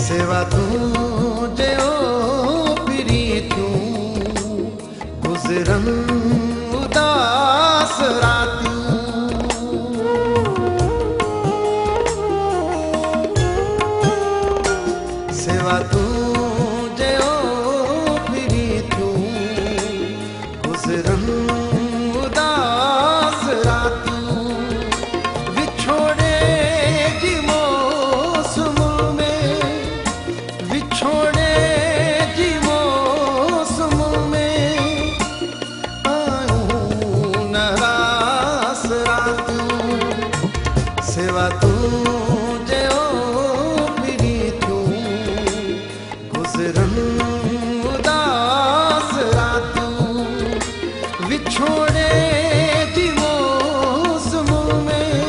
सेवा तुझे ओ पिरी तू गुजरन उदास रातियों। सेवा तुझे ओ पिरी तू गुजरन उदास रातियों। विछोड़े जी मौसम में, विछोड़े जी मौसम में आयूं नारास रातियों। सेवा तुझे ओ पिरी तू गुजरन उदास रातियों। विछोड़े जी मौसम में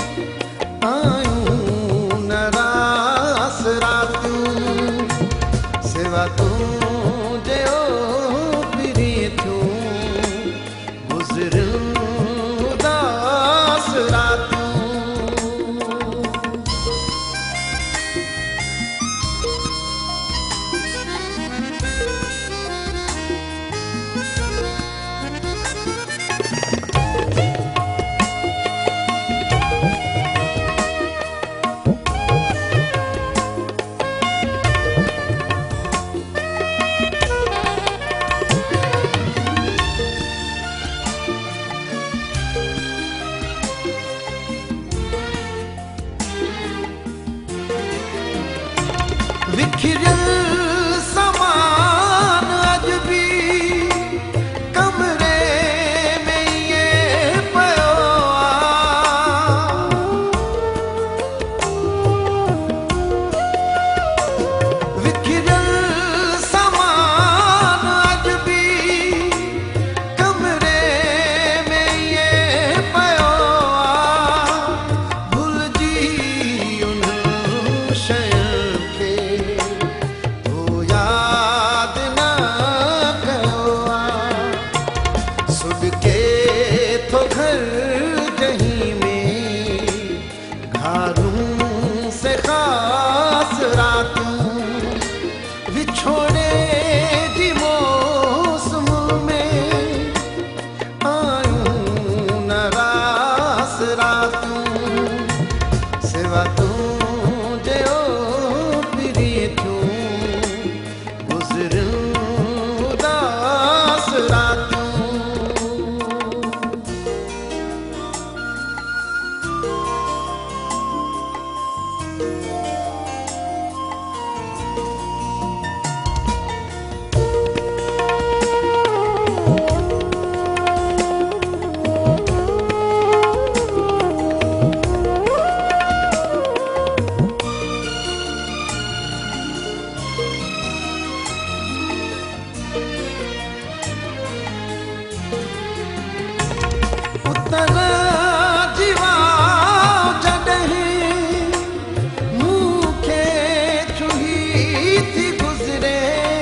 आयूं नारास रातियों। सेवा तुझे ओ पिरी तू गुजरन उदास रातियों। विखिरल समान अज भी कमरे में ये पयो आ। विखिरल समान अज भी कमरे में ये पयो आ। भुल जी उन शय तो घर कहीं में घरों से खास रातों। विछोड़े जी मौसम में आयूं नारास रातों। सेवा तुझे ओ पिरी तू गुजरन उदास रातों। जीवा जॾहिं मूंखे चुही थी गुज़रे।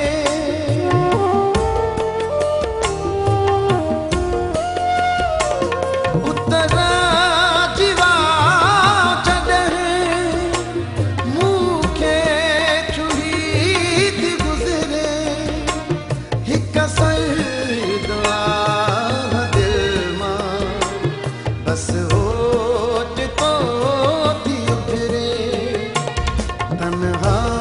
उतर जीवा जॾहिं मूंखे चुही थी गुज़रे। हिकु दुआ बस होठ तो थी उभरे तन्हा